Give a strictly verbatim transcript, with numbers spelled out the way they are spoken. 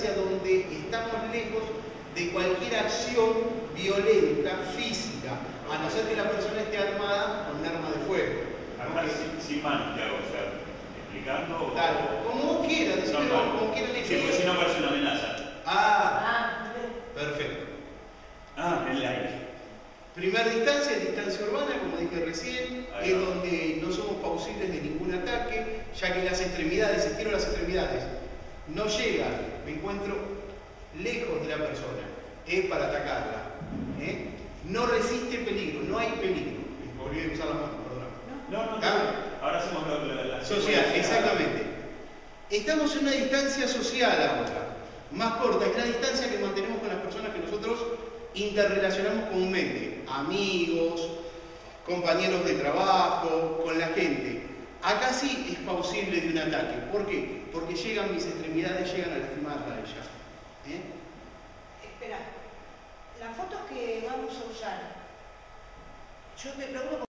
distancia donde estamos lejos de cualquier acción violenta, física, a no ser que la persona esté armada con un arma de fuego. Acá sin, sin manos, ¿qué hago? O sea, explicando. Claro, o... como vos quieras, decirlo, no, como quieras sí, porque si no parece una amenaza. Ah, Ah, perfecto. Ah, en el aire. Primera distancia es distancia urbana, como dije recién, Ahí es va. donde no somos pausibles de ningún ataque, ya que las extremidades, estiro las extremidades, no llegan, me encuentro lejos de la persona, es para atacarla. ¿eh? No resiste peligro, no hay peligro. Me olvidé de usar la mano, perdón. No, no, no. Ahora hacemos lo, la, la Social, exactamente. Estamos en una distancia social ahora, más corta, es la distancia que mantenemos con las personas que nosotros interrelacionamos comúnmente, amigos, compañeros de trabajo, con la gente. Acá sí es pausible de un ataque. ¿Por qué? Porque llegan mis extremidades, llegan a lastimarla a ella. ¿Eh? Espera, las fotos que vamos a usar, yo me preocupo